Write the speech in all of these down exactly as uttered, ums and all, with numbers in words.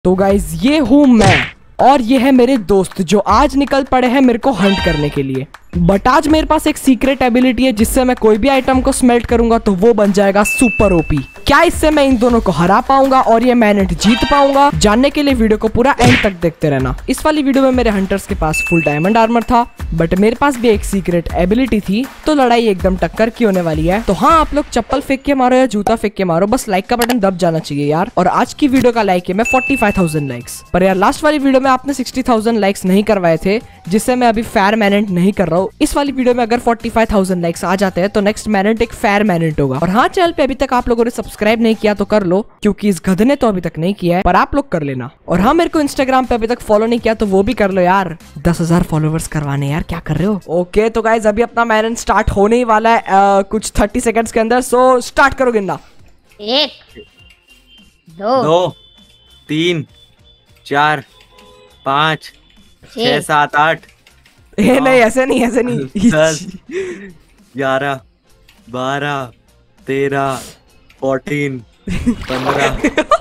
तो गाइज ये हूँ मैं और ये है मेरे दोस्त जो आज निकल पड़े हैं मेरे को हंट करने के लिए। बट आज मेरे पास एक सीक्रेट एबिलिटी है जिससे मैं कोई भी आइटम को स्मेल्ट करूंगा तो वो बन जाएगा सुपर ओपी। क्या इससे मैं इन दोनों को हरा पाऊंगा और ये मैनेट जीत पाऊंगा? जानने के लिए वीडियो को पूरा एंड तक देखते रहना। इस वाली वीडियो में मेरे हंटर्स के पास फुल डायमंड आर्मर था बट मेरे पास भी एक सीक्रेट एबिलिटी थी, तो लड़ाई एकदम टक्कर की होने वाली है। तो हाँ, आप लोग चप्पल फेंक के मारो या जूता फेंक के मारो, बस लाइक का बटन दब जाना चाहिए यार। और आज की वीडियो का लाइक है मैं फोर्टी फाइव थाउजेंड लाइक्स, पर यार लास्ट वाली वीडियो में आपने सिक्सटी थाउजेंड लाइक्स नहीं करवाए थे जिससे मैं अभी फेयर मैनेट नहीं कर रहा हूँ। इस वाली वीडियो में अगर फोर्टी फाइव थाउजेंड लाइक्स आ जाते हैं तो नेक्स्ट मैनेट एक फेयर मैनेट होगा। और हाँ, चैनल पे अभी तक आप लोगों ने सब्सक्राइब नहीं किया तो कर लो, क्योंकि इस गधे ने तो अभी तक नहीं किया है, पर आप लोग कर लेना। और हाँ, मेरे को इंस्टाग्राम पे अभी तक फॉलो नहीं किया तो वो भी कर लो यार, दस हजार फॉलोवर्स करवाने यार, क्या कर रहे हो? ओके तो गाइज अभी अपना मैनेट स्टार्ट होने ही वाला है आ, कुछ थर्टी सेकेंड्स के अंदर। सो स्टार्ट करो गिनना। एक दो, दो तीन चार पाँच छह सात आठ ए नहीं, ऐसे नहीं, ऐसे नहीं। दस ग्यारह बारह तेरह फोर्टीन पंद्रह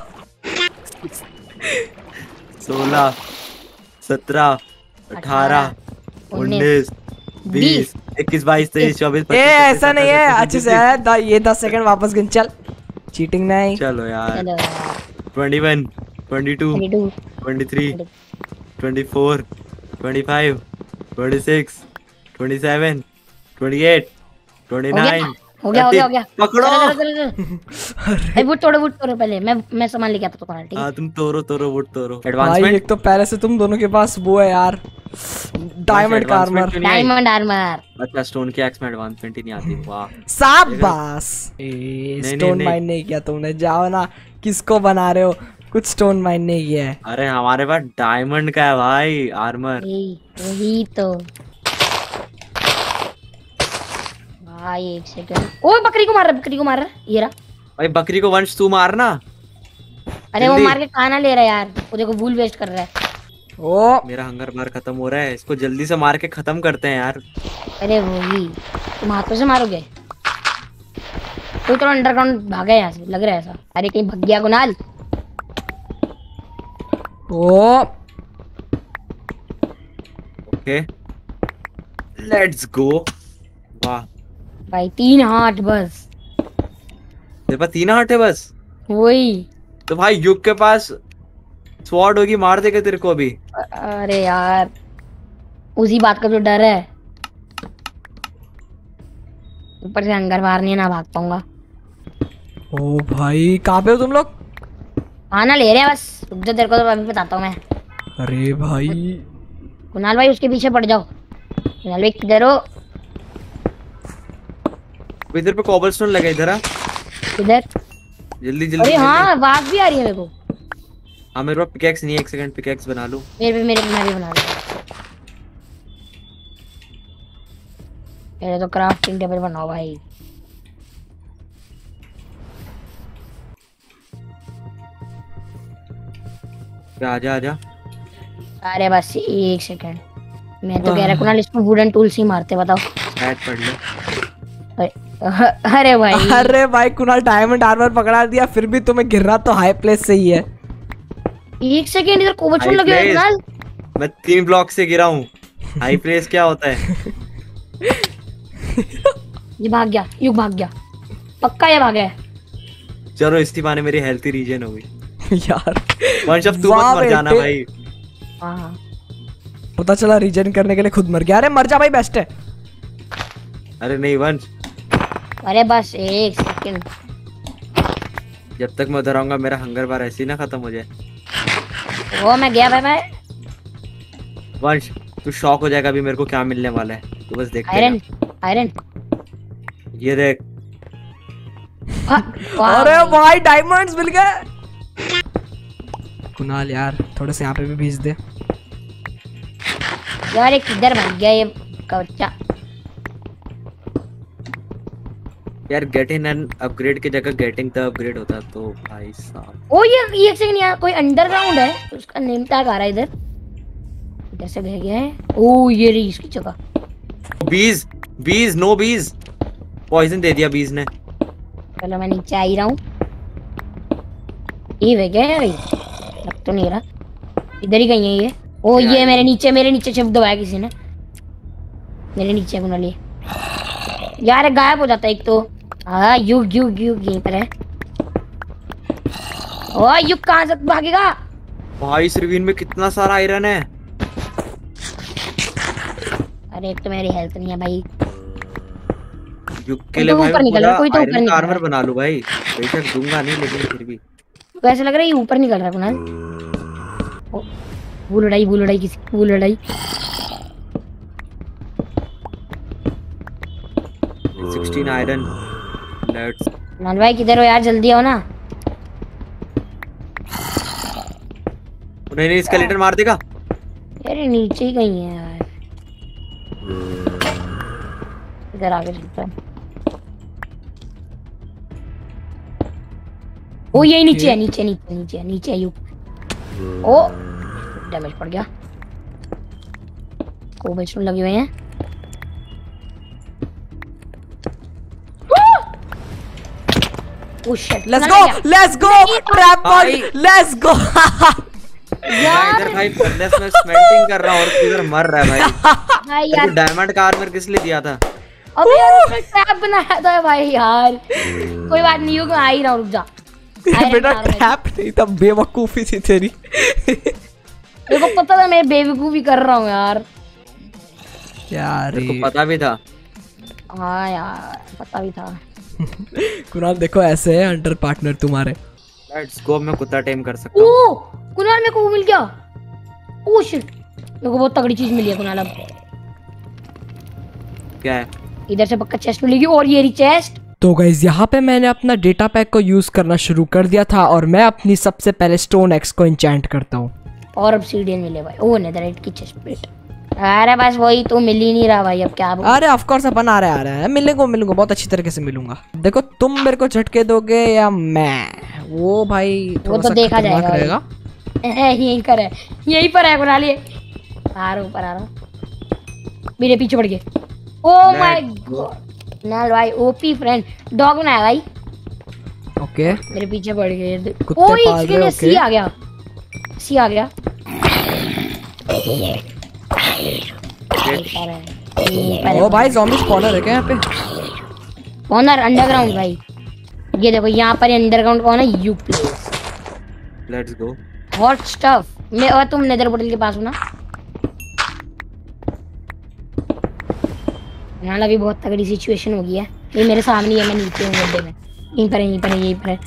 सोलह सत्रह अठारह उन्नीस बीस इक्कीस बाईस तेईस चौबीस ए ऐसा नहीं है, अच्छे से है दा, ये दस सेकंड वापस गिन। चल, चीटिंग नहीं। चलो यार। Twenty one twenty two twenty three twenty four twenty five twenty six twenty seven twenty eight twenty nine हो गया हो गया हो गया। पकड़ो। अरे वुड तोड़ो वुड तोड़ो, पहले मैं मैं सामान लेके आता तो ठीक है। हाँ तुम तोड़ो तोड़ो वुड तोड़ो। भाई एडवांसमेंट एक तो पहले से तुम दोनों के पास वो है यार, डायमंड का आर्मर। Diamond armour. अच्छा, स्टोन की एक्स में एडवांसमेंट ही नहीं आती। वाह, शाबाश। ए स्टोन माइन नहीं किया तुमने, जाओ ना, किसको बना रहे हो? कुछ स्टोन माइन नहीं किया है। अरे हमारे पास डायमंड का है भाई आर्मर। वही तो भाई। एक सेकंड। ओए बकरी को मार रहा, बकरी को मार रहा। ये रहा भाई, बकरी को वंश तू मारना। अरे वो मार के खाना ले रहा है यार, वो देखो वूल वेस्ट कर रहा है। ओ मेरा हंगर बार खत्म हो रहा है, इसको जल्दी से मार के खत्म करते हैं यार। अरे वही, तुम हाथों से मारोगे? कोई तो अंडरग्राउंड भागा है यहाँ से, लग रहा है ऐसा। अरे कहीं भग गया Kunal. Oh okay let's go. वाह भाई तीन हाथ बस। तेरे पास तीन हाथ है बस? वही तो भाई युग के पास स्वॉर्ड होगी, मार देगा तेरे को अभी। अरे यार उसी बात का जो डर है, ऊपर से हंगर बाहर नहीं है, ना भाग पाऊंगा। ओ भाई कहाँ पे हो तुम लोग? खाना ले रहे हैं बस, रुक जा, तेरे को तो अभी बताता हूँ मैं। अरे भाई कुणाल भाई उसके पीछे पड़ जाओ। कुणाल भाई किधर हो? इधर पे कॉबलस्टोन लगा, इधर आ किधर? जल्दी जल्दी। अरे हाँ, आवाज भी आ रही है मेरे को। हाँ मेरे पास पिकैक्स नहीं है, एक सेकंड पिकैक्स बना लूं। मेरे पे मेरे मैं भी बना लूं। मेरे तो क्राफ्टिंग टेबल बनाओ भाई। आजा आजा। अरे बस एक सेकंड, मैं तो कह रहा कुणाल इसको वुडन टूल्स ही मारते, बताओ। ऐड पढ़ ले। अरे अरे भाई अरे भाई कुणाल डायमंड आर्मर पकड़ा दिया, फिर भी तुम्हें गिरना तो हाई प्लेस से ही है। एक सेकंड, इधर कोबलस्टोन लगे हुए हैं कुणाल। मैं तीन ब्लॉक से गिरा हूँ। हाई प्लेस क्या होता है? ये भाग गया, युग भाग गया, पक्का ये भाग गया। चलो इसी बहाने मेरी हेल्थी रीजन हो गई यार। वंश अब तू मत मर जाना भाई। हाँ पता चला रीजन करने के लिए खुद मर गया। अरे मर जा भाई, बेस्ट है। अरे नहीं वंश, अरे बस एक सेकंड, जब तक मैं उधर आऊंगा मेरा हंगर बार ऐसे ही ना खत्म हो जाए। वो मैं गया भाई। मैं वंश तू शॉक हो जाएगा अभी मेरे को क्या मिलने वाला है, तू बस देख। आयरन आयरन, ये देख। अरे भाई डायमंड्स मिल गए। कुणाल यार थोड़े से यहाँ पे भी भेज दे यार। एक किधर भाग गया ये बच्चा? यार गेट इन एंड अपग्रेड की जगह गेटिंग द अपग्रेड होता तो भाई साहब। ओ ये एक सेकंड, यार कोई अंडरग्राउंड है, उसका नेम टैग आ रहा है इधर। इधर से गए गया है। ओ ये रही इसकी जगह। बीज बीज नो बीज, पॉइजन दे दिया बीज ने। चलो मैं नीचे आ ही रहा हूँ। ये वे गए भाई, तो नहीं रहा, इधर ही कहीं है ये। ओ ये मेरे नीचे, मेरे नीचे शब्द दबाया किसी ने, मेरे नीचे कुनाल ये। यार गायब हो जाता है एक तो। हाँ युग युग युग यहीं पर है। ओ युग कहाँ से भागेगा भाई? इस रिवीन में कितना सारा आयरन है। अरे एक तो मेरी हेल्थ नहीं है भाई। युग के लिए भाई ऊपर निकल रहा है, कोई तो ऊपर आयरन निकल का रहा आर्मर है। बना लूं भाई, बेशक दूंगा नहीं लेकिन फिर भी। तो ऐसा लग रहा है ये ऊपर निकल रहा है कुनाल। ओ, वो लड़ाई वो लड़ाई किसी वो लड़ाई। सोलह आयरन। लेट्स। कुनाल भाई किधर हो यार, जल्दी आओ ना। नहीं नहीं स्केलेटन मार देगा। अरे नीचे ही कहीं है यार, इधर आगे चलता है। ओ यही नीचे है, नीचे नीचे नीचे नीचे है युग। ओ डैमेज पड़ गया। को बचने लगे हुए हैं। Oh shit, let's go let's go trap भाई। Point, let's go. यार इधर भाई फर्नेस में स्मेल्टिंग कर रहा हूं और तू इधर मर रहा है भाई। भाई तेरे यार, को डायमंड का आर्मर किस लिए दिया था? अबे यार उसने ट्रैप बनाया था भाई यार। कोई बात नहीं, युग आ ही रहा हूं, रुक जा। Iron बेटा मारो भाई। ट्रैप नहीं था, बेवकूफी थी तेरी। मेरे को पता था मैं बेवकूफी कर रहा हूँ यार। यार तेरे को पता भी था। हाँ यार पता भी था। कुणाल देखो ऐसे है अंडर पार्टनर तुम्हारे। Let's go. मैं कुत्ता टेम कर सकता हूं। ओ कुणाल मेरे को वो मिल गया। ओ शिट, मेरे को बहुत तगड़ी चीज मिली है कुणाल। अब क्या है? इधर से पक्का चेस्ट मिलेगी। और ये रही चेस्ट। तो गाइज यहाँ पे मैंने अपना डेटा पैक को यूज करना शुरू कर दिया था और मैं अपनी सबसे पहले स्टोन एक्स को इंचेंट करता हूँ। और ऑब्सीडियन मिले भाई। ओ नेदरराइट की चेस्ट प्लेट। अरे बस वही तो मिल ही नहीं रहा भाई, अब क्या बोलूं? अरे ऑफ कोर्स अपन आ रहा है आ रहा है मिलूंगा मिलूंगा बहुत अच्छी तरीके से मिलूंगा। देखो तुम मेरे को झटके दोगे या मैं, वो भाई वो थोड़ा तो सा देखा खतरनाक जाएगा रहेगा। यहीं पर है, यहीं पर है कुणाल। ये आ रहा ऊपर आ रहा, मेरे पीछे पड़ गए। ओ माय गॉड नाल भाई ओपी फ्रेंड। डॉग बनाया भाई। ओके मेरे पीछे पड़ गए। कुत्ते ओए पाल रहे हो, इसके सी ओके। आ गया, सी आ गया। ओ भाई ज़ॉम्बी स्पॉनर है क्या यहाँ पे? ऑनर अंडरग्राउंड भाई। ये देखो यहाँ पर अंडरग्राउंड कौन है? You place. Let's go. Hot stuff. मैं और तुम नेदर पोर्टल के पास हो ना? यहाँ अभी बहुत तगड़ी सिचुएशन हो गई है। ये मेरे सामने है, मैं नीचे हूँ गड्ढे में। यहीं पर है, यहीं पर है, यहीं पर है।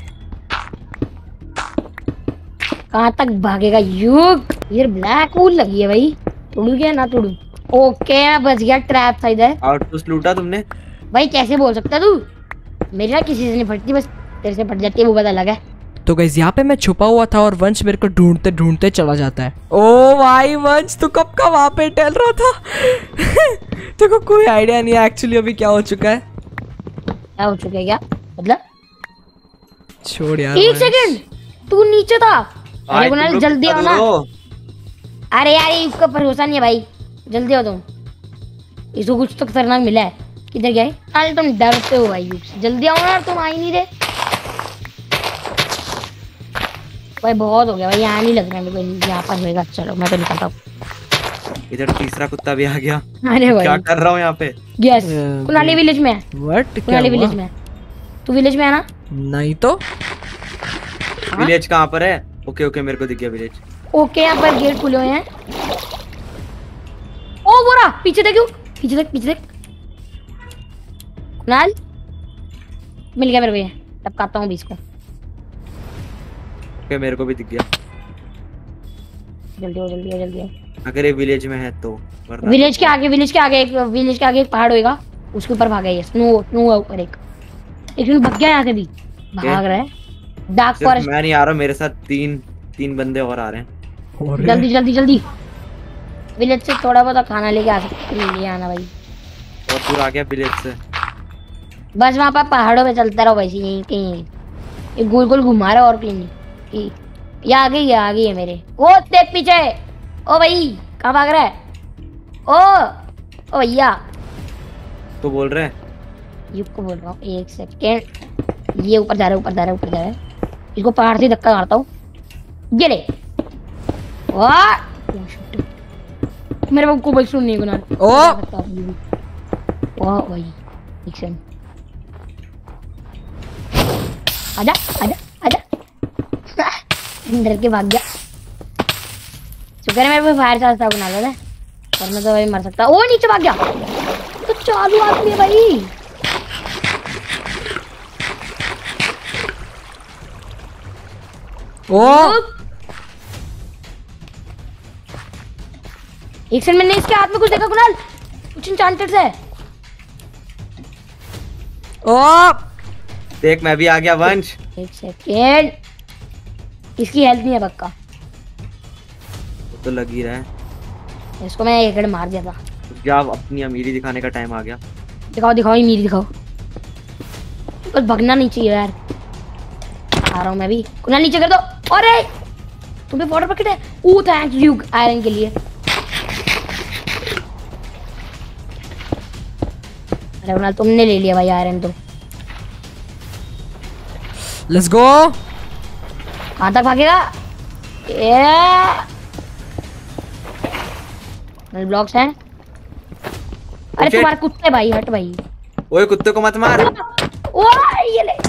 कहाँ तक भागेगा युग? ये ब्लैक होल लगी है भाई। तोड़ू क्या ना तोड़ू? ओके मैं बच गया, ट्रैप था इधर। आउटपोस्ट लूटा तुमने? भाई कैसे बोल सकता तू? मेरी ना किसी से नहीं फटती, बस तेरे से फट जाती है, वो पता लगा। तो गाइस यहाँ पे मैं छुपा हुआ था और वंश मेरे को ढूंढते ढूंढते चला जाता है। ओ भाई वंश तू कब का वहां पे टहल रहा था? तेरे को कोई आइडिया नहीं है एक्चुअली अभी क्या हो चुका है। क्या हो चुका है? क्या मतलब? छोड़ यार एक वंश। सेकंड, तू नीचे था। अरे भाई, कुणाल तुम लोग जल्दी आओ कितना ना। दूर हो? अरे यार ये उसका भरोसा नहीं है भाई, जल्दी आओ तुम। इसको कुछ तो खतरनाक मिला है। किधर गया है? अरे तुम डरते हो भाई युग से। जल्दी आओ ना, तुम आ ही नहीं रहे भाई। बहुत हो गया भाई, यहाँ नहीं लग रहा है मेरे को यहाँ पर होएगा। चलो मैं तो निकलता हूँ। इधर तीसरा कुत्ता भी आ गया। अरे क्या भाई कर रहा हूँ यहाँ पे? यस, अ, कुनाली विलेज में है। व्हाट क्या कुनाली हुआ? विलेज में है। तू विलेज में है ना? नहीं तो विलेज कहाँ पर है? ओके ओके मेरे को दिख गया विलेज। ओके यहाँ पर गेट खुले हुए हैं। ओ बोरा पीछे देख, पीछे देख, पीछे देख। कुणाल मिल गया मेरे को, ये टपकाता हूँ बीस को। ओके मेरे को भी दिख गया। जल्दी हो जल्दी हो जल्दी हो। अगर ये विलेज में है तो, वरना विलेज के आगे, विलेज के आगे एक विलेज के आगे एक पहाड़ होएगा, उसके ऊपर भागा ये स्नो स्नो ऊपर एक एक मिनट भाग गया यहाँ से भी, भाग रहा है डार्क सिर्फ फॉरेस्ट। मैं नहीं आ रहा, मेरे साथ तीन तीन बंदे और आ रहे हैं। और जल्दी जल्दी जल्दी विलेज से थोड़ा बहुत खाना लेके आ सकते, ले आना भाई। और दूर आ गया विलेज से। बस वहाँ पर पहाड़ों पे चलता रहो वैसे, यहीं कहीं ये गोल गोल घुमा रहा है और कहीं नहीं। ये आ गई है, आ गई है मेरे। ओ देख पीछे। ओ भाई कहाँ भाग रहा है? ओ ओ भैया तो बोल रहे हैं युग को बोल रहा हूँ, एक सेकेंड। ये ऊपर जा रहा है, ऊपर जा रहा है, ऊपर जा रहा है। इसको पहाड़ से धक्का मारता हूँ। ये ले वाह मेरे को कोई सुन नहीं गुना। ओ वाह भाई एक सेकंड आजा आजा आजा डर के भाग गया। शुक्र है मेरे पे फायर चार्ज था बना लो और मैं तो भाई मर सकता। ओ नीचे भाग गया तो चालू आदमी है भाई। ओ एक सेकंड मैंने इसके हाथ में कुछ देखा कुणाल, कुछ इंचांटेड है। ओ देख मैं भी आ गया वंश। एक सेकंड इसकी हेल्थ नहीं है पक्का। तो लग ही रहा है। इसको मैं एक हेड मार दिया था। जा अपनी अमीरी दिखाने का टाइम आ गया। दिखाओ दिखाओ अमीरी दिखाओ। बस भगना नहीं चाहिए यार। आ रहा हूँ मैं भी। कुणाल नीचे कर दो। अरे तुम्हें वाटर बकेट है। ओ थैंक्स यू आयरन के लिए। अरे कुणाल तुमने ले लिया भाई आयरन तो। Let's go. कहाँ तक भागेगा? ये ब्लॉक्स हैं। अरे तुम्हारे कुत्ते भाई हट भाई। ओए कुत्ते को मत मार। ओ ये ले।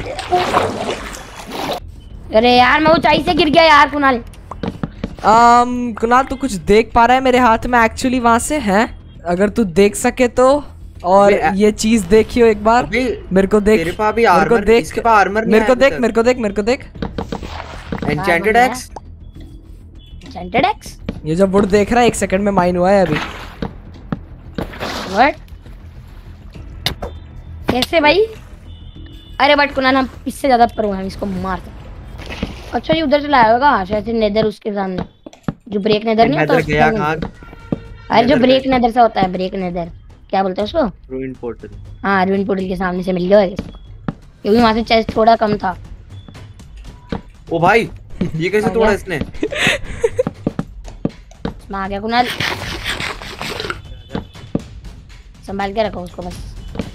अरे यार मैं ऊंचाई से गिर गया यार कुणाल। um, कुणाल तू कुछ देख पा रहा है मेरे हाथ में एक्चुअली वहां से है? अगर तू देख सके तो। और ये चीज देखियो एक बार। मेरे को देख। तेरे पास भी मेरे को आर्मर, देख। इसके पास आर्मर नहीं मेरे को है देख अभी मेरे को देख मेरे को देख। Enchanted axe. Enchanted axe. ये जो वुड देख रहा है एक सेकंड में माइन हुआ है अभी। व्हाट? कैसे भाई? अरे बट कुणाल हम इससे ज्यादा पर हम इसको मार सकते। अच्छा ये उधर से लाया होगा शायद से नेदर उसके सामने। जो ब्रेक नेदर नहीं होता गया कहां? अरे जो ब्रेक नेदर से होता है ब्रेक नेदर क्या बोलते हैं उसको? Ruin portal. हाँ रूइन पोर्टल के सामने से मिल गया क्योंकि वहां से चेस्ट थोड़ा कम था। ओ भाई ये कैसे तोड़ा इसने? आ गया कुणाल संभाल के रखो उसको बस।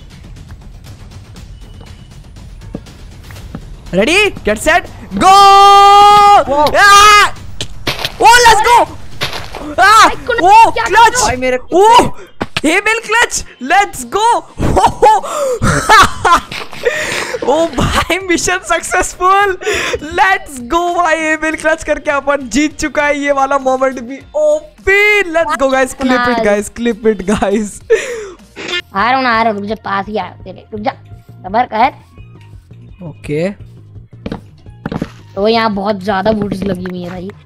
Ready get set go. Oh let's go. Oh clutch भाई मेरे ओ हेबल क्लच लेट्स गो। ओ भाई मिशन सक्सेसफुल लेट्स गो भाई। हेबल क्लच करके अपन जीत चुका है। ये वाला मोमेंट भी OP. Let's go guys clip it guys clip it guys. आ रहा हूं ना आ रहा हूं रुक जा पास ही आ तेरे रुक जा सबर कर। ओके तो यहाँ बहुत ज्यादा वुड्स लगी हुई है भाई।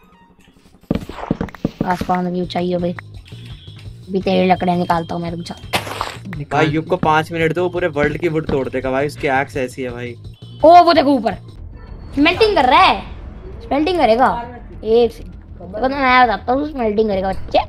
आसमान की ऊंचाई है भाई। अभी तेरे लकड़ियां निकालता हूँ मैं रुक जा। भाई युग को पाँच मिनट दो वो पूरे वर्ल्ड की वुड तोड़ देगा भाई। उसकी एक्स ऐसी है भाई। ओ वो देखो ऊपर स्मेल्टिंग कर रहा है। स्मेल्टिंग करेगा एक सेकंड तो मैं बताता हूँ स्मेल्टिंग करेगा बच्चे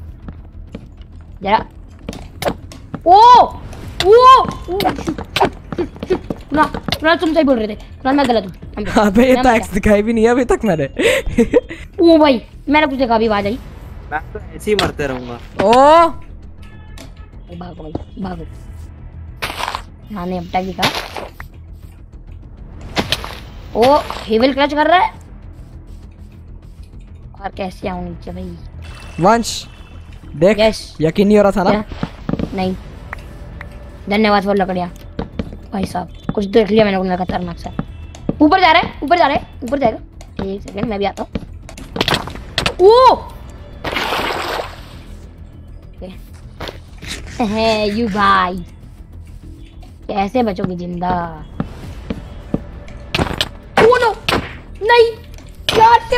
जरा। ओ ओ ना ना तुम सही बोल रहे थे ना मैं गलत हूँ। अबे ये तो एक्स दिखाई भी नहीं है अभी तक मैंने। ओ भाई मैंने कुछ देखा अभी आवाज आई। मैं तो ऐसे ही मरते रहूंगा। ओ भागो भाई भागो। हाँ ने अपटा दिखा। ओ हेवल क्लच कर रहा है। और कैसे आऊं नीचे भाई? वंश देख yes. यकीन नहीं हो रहा था ना? नहीं धन्यवाद फॉर लकड़ियाँ भाई साहब। कुछ देख लिया मैंने उनका खतरनाक सा। ऊपर जा रहा है ऊपर जा रहा है ऊपर जाएगा। एक सेकंड मैं भी आता हूँ। ओ है यू भाई कैसे बचोगे जिंदा? ओ नो नहीं यार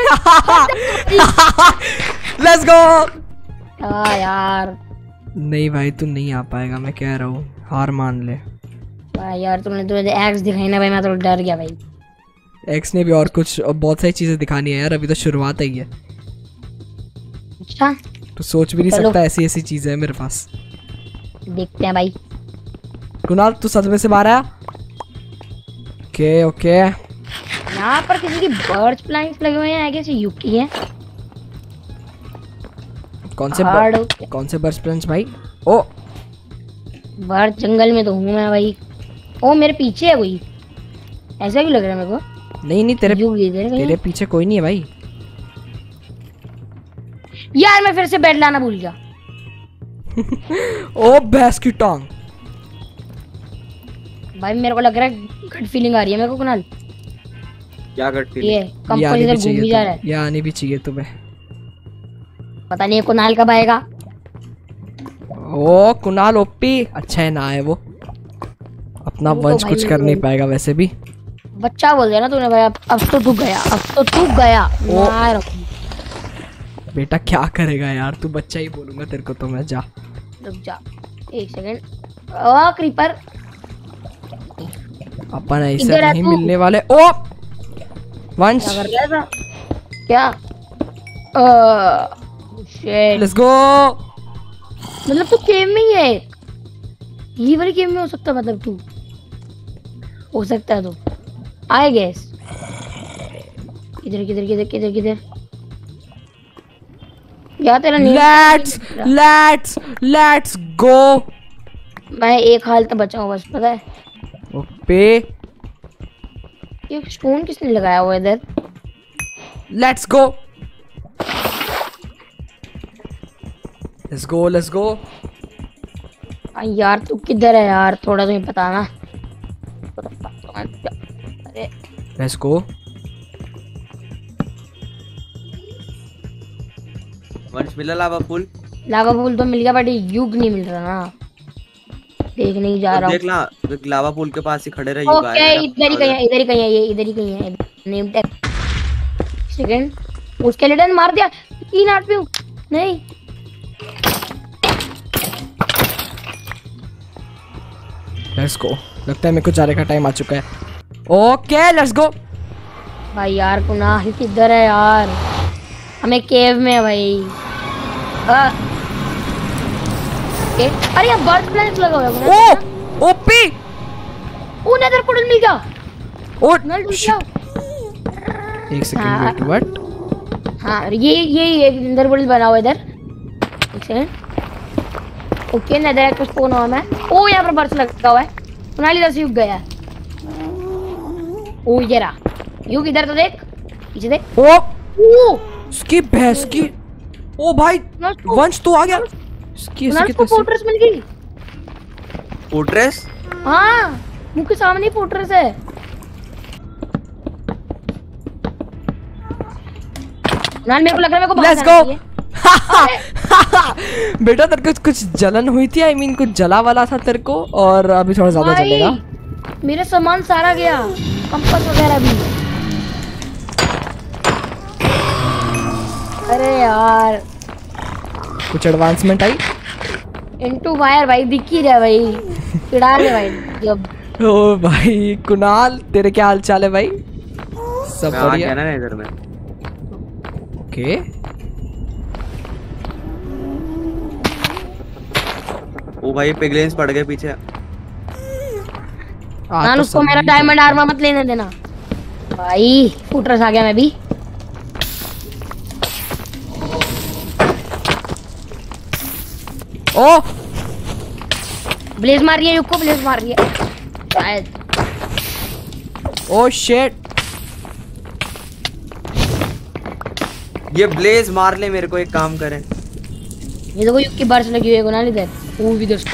लेट्स गो। आ यार नहीं भाई तू नहीं आ पाएगा मैं कह रहा हूँ। हार मान ले भाई यार तुमने तो एक्स दिखाई ना भाई मैं तो डर गया भाई। एक्स ने भी और कुछ बहुत सारी चीजें दिखानी है यार। अभी तो शुरुआत ही है। अच्छा तू सोच भी नहीं सकता ऐसी ऐसी चीजें है मेरे पास। देखते हैं भाई। कुणाल तू सदमे से बाहर आया। ओके ओके यहाँ पर किसी की बर्ड्स प्लांट्स लगे हुए हैं। आगे से यूकी है। कौन से बर... कौन से बर्ड्स प्लांट्स भाई? ओ बर्ड जंगल में तो हूँ मैं भाई। ओ मेरे पीछे है कोई। ऐसा क्यों लग रहा है मेरे को? नहीं नहीं तेरे तेरे, तेरे पीछे कोई नहीं है भाई। यार मैं फिर से बेड लाना भूल गया। ओ भैंस की टांग। भाई मेरे को लग रहा है गट फीलिंग आ रही है मेरे को कुणाल। क्या गट फीलिंग? ये ये कंपनी आनी भी इधर घूम ही जा रहा चाहिए, है। ये आनी भी चाहिए तुम्हें। पता नहीं कुणाल कब आएगा। ओ कुणाल ओपी, अच्छा है ना आए वो, अपना वो तो वंश भाई कुछ कर नहीं पाएगा वैसे भी। बच्चा बोल दिया ना तूने भाई। अब अब तो तू गया, अब तो तू गया। ओ। मार बेटा क्या करेगा यार, तू बच्चा ही बोलूंगा तेरे को तो मैं। जा रुक जा एक सेकंड। ओ क्रीपर अपन ऐसे इधर आ नहीं तू। मिलने वाले। ओ वंश क्या कर रहा था? क्या शिट। लेट्स गो। मतलब तू गेम में ही है, ये वाली गेम में हो सकता है। मतलब तू हो सकता है, तो आई गेस। किधर किधर किधर किधर किधर या तेरा name- let's let's let's go. मैं एक हाल तक बचा हूँ बस, पता है। ओपे ये स्टोन किसने लगाया हुआ है इधर? Let's go let's go let's go. आ, यार तू किधर है यार, थोड़ा तो बताना। अरे लेट्स गो। वंश मिला लावा फूल? लावा फूल तो मिल गया बट युग नहीं मिल रहा ना, देख नहीं जा तो रहा देख ला, देख लावा फूल के पास ही खड़े रहे। युग ओके आएगा। इधर ही कहीं है, इधर ही कहीं है, ये इधर ही कहीं है। नेम टैग सेकंड, उसके लिडन मार दिया। तीन आठ पे हूँ। नहीं लेट्स गो। लगता है मेरे को जाने का टाइम आ चुका है। Okay let's go. भाई यार कुनाल किधर है यार? हमें केव में है भाई। आ, ओके। अरे यार बर्ड प्लांट लगा हुआ है oh Kunal. OP oh nether portal मिल गया। ओ कुनाल डूब गया। एक सेकंड हाँ। Wait what? हाँ ये ये ये इंदर पोर्टल बना हुआ है इधर। एक सेकंड। ओके नेदर कुछ फोन हुआ मैं। ओ यहाँ पर बर्ड लगा हुआ है। कुनाल इधर से युग गया है। ओ ये रहा युग, इधर तो देख, पीछे देख। ओ ओ उसकी भैंस की। ओ भाई वंश तो आ गया। इसकी कुनाल इसकी को फोर्ट्रेस मिल गई। फोर्ट्रेस? हाँ मुंह के सामने ही फोर्ट्रेस है। कुनाल मेरे को लग रहा है मेरे को लेट्स बाहर गो। जाना चाहिए। बेटा तेरे को कुछ जलन हुई थी, आई मीन कुछ जला वाला था तेरे को, और अभी थोड़ा ज्यादा भाई, जलेगा। मेरे सामान सारा गया, कंपास वगैरह भी। अरे यार कुछ एडवांसमेंट आई? इनटू फायर भाई, दिख ही रहा है भाई। चिढ़ा ले भाई जब। ओ भाई कुणाल तेरे क्या हाल चाल है भाई? सब कहाँ बढ़िया? क्या ना इधर में? ओके ओ भाई पिगलेंस पड़ गए पीछे। आ, नाल तो उसको सब मेरा ही डायमंड आर्मर मत लेने देना भाई। फुटरस आ गया मैं भी। ओ ब्लेज मार रही है, युग को ब्लेज मार रही है शायद। Oh shit. ये ब्लेज मार ले मेरे को, एक काम करें। ये देखो युग की बर्स लगी हुई है कुनाल इधर। वो भी दोस्तों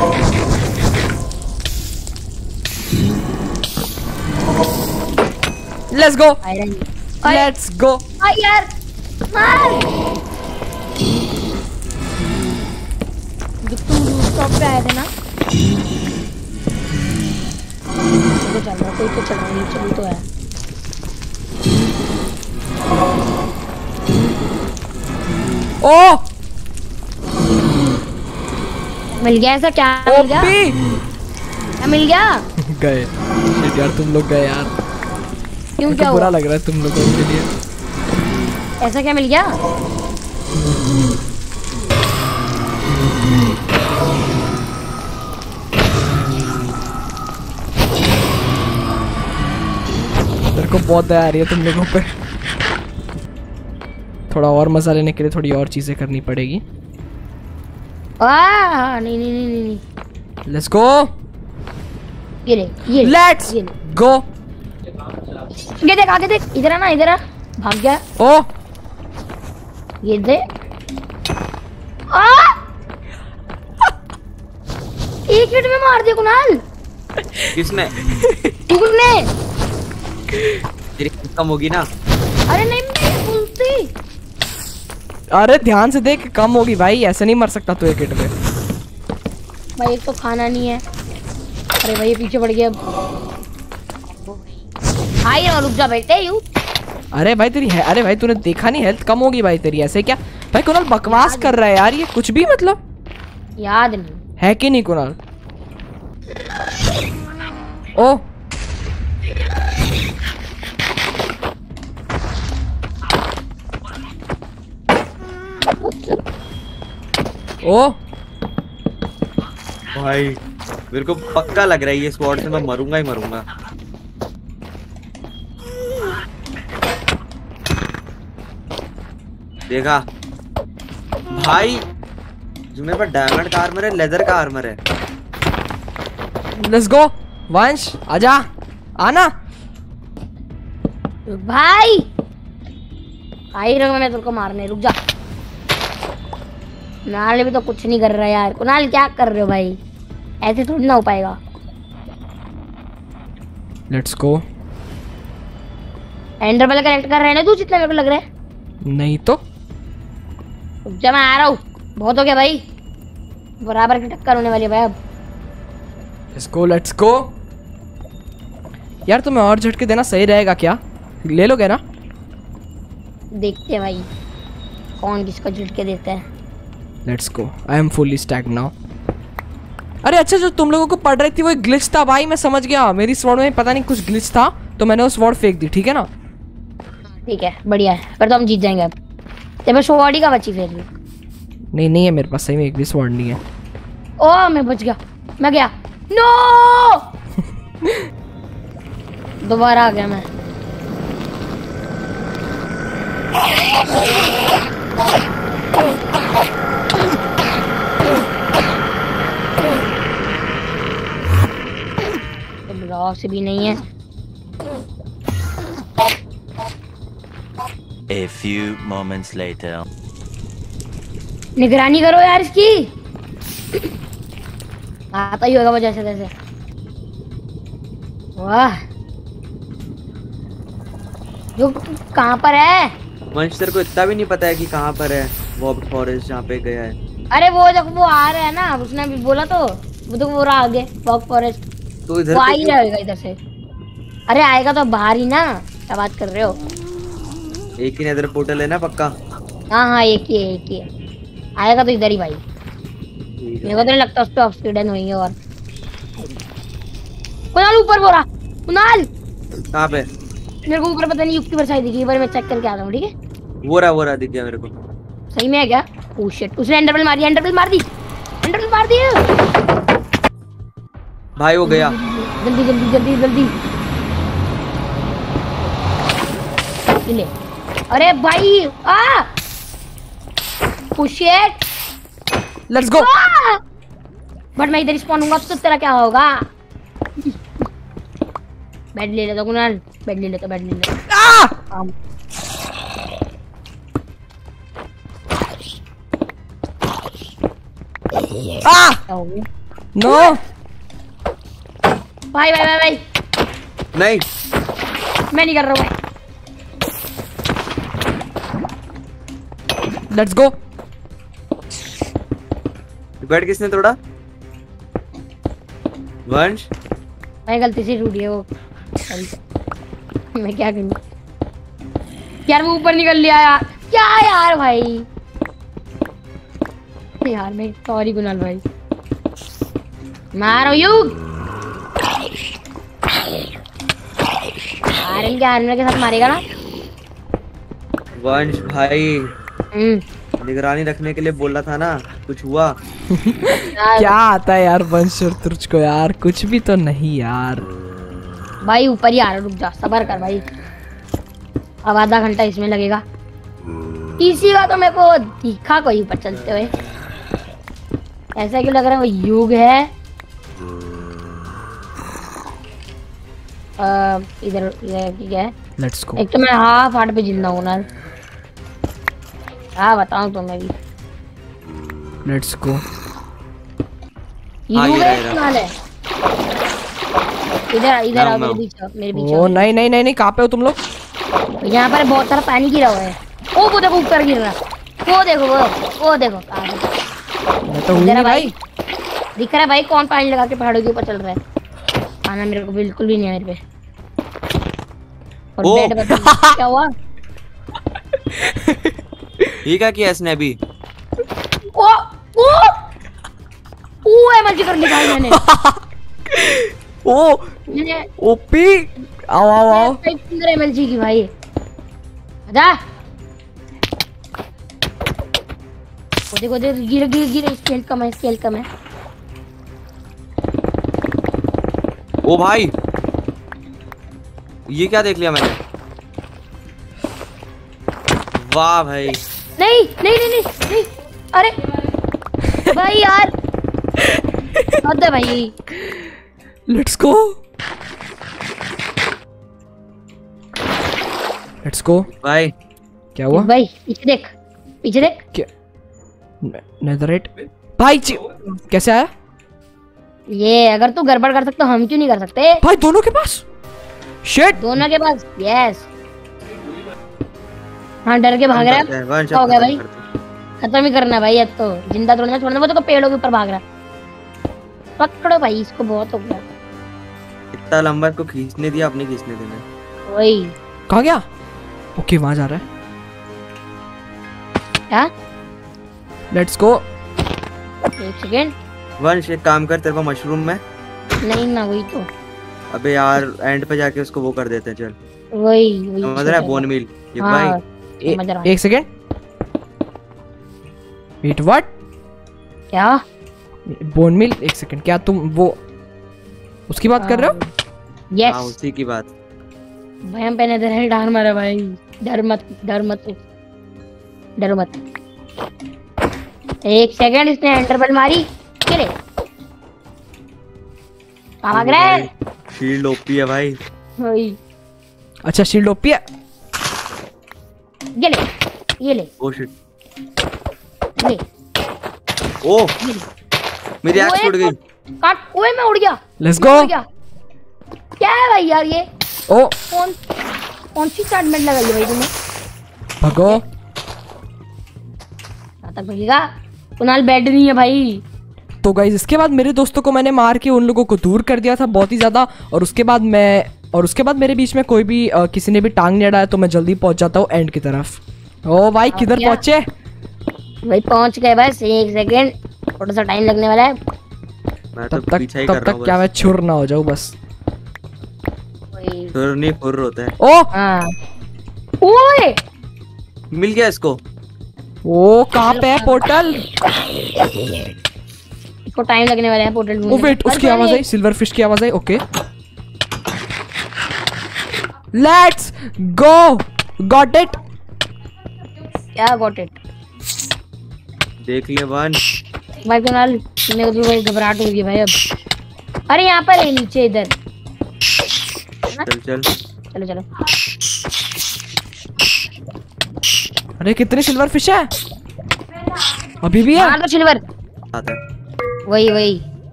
let's go iron. Let's go. आ यार मार। जब तुम रूफटॉप पे आए थे ना, देखो चल रहा कोई तो चल रहा, नीचे भी तो है। ओ मिल गया ऐसा? क्या मिल गया? ओपी क्या मिल गया? गए। शिट यार तुम लोग गए यार। क्यों मेरे क्या को बुरा हुआ? लग रहा है तुम लोगों के लिए। ऐसा क्या मिल गया? मेरे को बहुत दया आ रही है तुम लोगों पे। थोड़ा और मजा लेने के लिए थोड़ी और चीजें करनी पड़ेगी। आ नहीं नहीं नहीं नहीं लेट्स गो ये ले ये ले, लेट्स ये ले। गो। आगे देख आगे देख, इधर आ ना, इधर आ। भाग गया। ओ ये दे आ! एक मिनट में मार दिया कुणाल। किसने? तूने। तेरी कम होगी ना। अरे नहीं मैं बोलती। अरे ध्यान से देख, कम होगी भाई, ऐसे नहीं मर सकता तू एक हिट में। भाई एक तो खाना नहीं है। अरे भाई पीछे पड़ गया। भाई रुक जा बेटे यू। अरे भाई तेरी है, अरे भाई तूने देखा नहीं हेल्थ कम होगी भाई तेरी, ऐसे क्या भाई? कुणाल बकवास कर रहा है यार, ये कुछ भी मतलब याद नहीं है कि नहीं कुणाल? ओ ओ भाई मेरे को पक्का लग रहा है ये स्वॉर्ड से मैं मरूंगा ही मरूंगा। देखा भाई, जो मेरे पास डायमंड का आर्मर है, लेदर का आर्मर है। लेट्स गो वंश, आजा, आना। भाई आई रंग में तुमको मारने, रुक जा। कुणाल भी तो कुछ नहीं कर रहा यार। कुणाल क्या कर रहे हो भाई? ऐसे थोड़ी ना हो पाएगा। Let's go. एंडर वाला कनेक्ट कर रहे हैं ना तू, जितना मेरे को लग रहा है। नहीं तो रुक जा, मैं आ रहा हूँ। बहुत हो गया भाई, बराबर की टक्कर होने वाली है भाई अब। Let's go let's go. यार तुम्हें और झटके देना सही रहेगा क्या? ले लोगे ना? देखते हैं भाई कौन किसको झटके देता है। Let's go, I am fully stacked now. अरे अच्छा, जो तुम लोगों को पड़ रही थी वो एक ग्लिच था भाई, मैं समझ गया। मेरी स्वॉर्ड में पता नहीं कुछ ग्लिच था तो मैंने वो स्वॉर्ड फेंक दी, ठीक है ना? ठीक है, बढ़िया है, फिर तो हम जीत जाएंगे अब। तेरे स्वॉर्ड ही का बची फिर भी। नहीं नहीं है मेरे पास, सही में एक भी स्वॉर्ड नहीं है। ओ मैं बच गया, मैं गया। नो दोबारा आ गया मैं। लॉस भी नहीं है। A few moments later. निगरानी करो यार इसकी। आता ही होगा वो जैसे तैसे। वाह, जो कहाँ पर है? वंश तेरे को इतना भी नहीं पता है कि कहाँ पर है वॉब फॉरेस्ट जहाँ पे गया है? अरे वो जब वो आ रहा है ना, उसने भी बोला तो वो तो वो रहा आगे वॉक फॉरेस्ट। तो इधर वो आ पे ही क्यों- रहेगा इधर से। अरे आएगा तो बाहर ही ना, क्या बात कर रहे हो? एक ही नेदर पोर्टल है ना पक्का? हाँ हाँ एक ही है, एक ही है। आएगा तो इधर ही भाई। ठीक मेरे है। को तो नहीं लगता उस पे ऑक्सीडेंट होंगे। और कुणाल ऊपर बोला, कुणाल कहाँ पे? मेरे को ऊपर पता नहीं युक्ति बरसाई दिखी, एक बार मैं चेक करके आता हूँ, ठीक है? वो रहा वो रहा दिख गया मेरे को। सही में है क्या? ओह शिट, उसने एंडरपेल मारी, एंडरपेल मार दी, एंडरपेल मार दी। भाई वो गया। जल्दी जल्दी जल्दी जल्दी ले। अरे भाई आ oh shit, let's go. But मैं इधर स्पॉन होऊंगा तो तेरा क्या होगा? बेड ले लेता कुणाल, बेड ले लेता, बेड ले लेता। आ! आम। आ! क्या हो गया? नो भाई भाई भाई भाई नहीं मैं नहीं कर रहा हूँ। Let's go. बेड किसने तोड़ा? वंश? मैं गलती से टूट गया वो। मैं क्या करूँ यार, वो ऊपर निकल लिया यार। क्या यार भाई, यार मैं सॉरी कुणाल भाई। मारो युग, आर्यन के आर्यन के साथ मारेगा ना? वंश भाई हम्म निगरानी रखने के लिए बोला था ना, कुछ हुआ? क्या आता है यार वंश और तुझको यार, कुछ भी तो नहीं यार। भाई ऊपर ही आ रहा, रुक जा, सबर कर भाई। अब आधा घंटा इसमें लगेगा। इसी का तो मेरे को दिखा कोई ऊपर चलते हुए। ऐसा क्यों लग रहा है वो युग है? अ, इधर इधर क्या है? Let's go. एक तो मैं हाफ हार्ट पे जिंदा हूँ ना। हाँ बताऊँ तो मैं भी लेट्स गो। हाँ, ये ये रहा, ये रहा। है इधर इधर आओ, मैं मेरे हूँ। पीछे आओ, मेरे पीछे ओ आओ। नहीं नहीं नहीं नहीं, कहाँ पे हो तुम लोग? यहाँ पर बहुत सारा पानी गिरा हुआ है। ओ वो देखो ऊपर गिर रहा, वो देखो वो वो देखो कहाँ पे। मैं तो हूँ इधर नहीं है भाई। दिख रहा है भाई कौन पानी लगा के पहाड़ों के ऊपर चल रहा है। आना मेरे को बिल्कुल भी नहीं है मेरे पे। और ओ! बेड बता क्या हुआ। ये क्या किया इसने अभी? ओ ओ ओ एमएलजी कर लिया भाई मैंने। ओ मैंने ओपी, आओ आओ आओ। पंद्रह एमएलजी की भाई। आजा। वो देखो देखो गिर गिर गिर स्केल कम है, स्केल कम है। ओ भाई, ये क्या देख लिया मैंने? वाह भाई। नहीं नहीं नहीं नहीं नहीं अरे भाई यार हद है भाई। Let's go let's go. भाई क्या हुआ? भाई पीछे देख, पीछे देख। क्या नेदरराइट भाई जी, कैसे आया ये अगर तू गड़बड़ कर सकता हम क्यों नहीं कर सकते? भाई? दोनों के पास शिट। दोनों के पास यस। हाँ डर के भाग रहा है। वन क्या हो गया भाई? शॉट खत्म ही करना भाई अब तो, जिंदा थोड़ी ना छोड़ना। वो तो पेड़ों के ऊपर भाग रहा है। पकड़ो भाई इसको, बहुत हो गया। इतना लंबा इसको खींचने दिया, अपने खींचने देना। वही कहाँ गया? ओके वहां जा रहा है। क्या? Let's go. एक सेकेंड। वंश एक काम कर, तेरे को मशरूम में। नहीं ना वही तो, अबे यार एंड पे जाके उसको वो कर देते हैं, चल। वही वही समझ रहा है? बोन मिल ये हाँ, भाई। ए, समझ रहा हूँ। एक सेकेंड वेट व्हाट? क्या? Bone meal? एक सेकेंड, क्या तुम वो उसकी बात कर रहे हो? हाँ यस उसी की बात। भाई हम पहले इधर है डार मारा भाई। डर मत डर मत डर मत। एक सेकंड, इसने एंटरबल मारी। चले कहाँ भाग रहा है? शील्ड ओपी है भाई। वही अच्छा शील्ड ओपी है। ये ले ये ले ओ शिट। ले ओ ये ले। मेरी एक्स ओए, टूट गई। काट। ओए मैं उड़ गया। लेट्स मैं गो। उड़ गया। क्या है भाई यार ये? ओ कौन कौन सी चार्टमेंट लगाई है भाई तुमने? भगो। कहाँ तक भगेगा? कुणाल बेड नहीं है भाई। तो गाइज इसके बाद मेरे दोस्तों को मैंने मार के उन लोगों को दूर कर दिया था बहुत ही ज्यादा। और उसके बाद मैं और उसके बाद मेरे बीच में कोई भी आ, किसी ने भी टांग नहीं अड़ाया, तो मैं जल्दी पहुंच जाता हूँ एंड की तरफ। ओ भाई हाँ, किधर क्या? पहुंचे? भाई पहुंच गए बस, एक सेकंड, थोड़ा सा टाइम लगने वाला है। मैं तो तब तक पीछा ही कर तब रहा तक हूँ क्या बस। मैं छुर ना हो जाऊँ बस। वही फुर नहीं फुर होता है। ओ हाँ। ओए मिल गया इसको। ओ कहाँ पे है पोर्टल? इसको टाइम लगने वाला है पोर्टल ओ ढूंढने में। वेट, उसकी अरे आवाज आई, सिल्वर फिश की आवाज आई। Okay let's go, got it. क्या गॉट इट? देख लिया वंश। भाई कुणाल मेरे को तो भाई घबराहट हो गई भाई अब। अरे यहाँ पर है नीचे इधर। चल चल। चलो चलो। अरे कितने सिल्वर फिश है? अभी भी है? मार दो सिल्वर। आता है। वही वही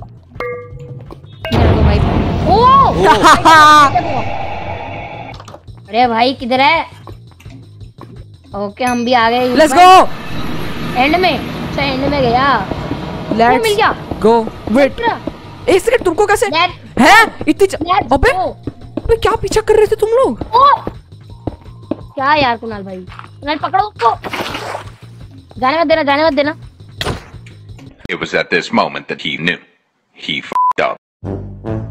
मेरे को भाई। ओ अरे भाई किधर है? ओके हम भी आ गए। Let's go. एंड में अच्छा एंड में गया। वो मिल लेट्स गया। गो। वेट एक सेकंड, तुमको कैसे Let's- है इतनी च... Let's अबे go। अबे क्या पीछा कर रहे थे तुम लोग? ओ क्या यार कुणाल भाई, कुणाल पकड़ो उसको। जाने मत देना, जाने मत देना। It was at this moment that he knew. He f***ed up.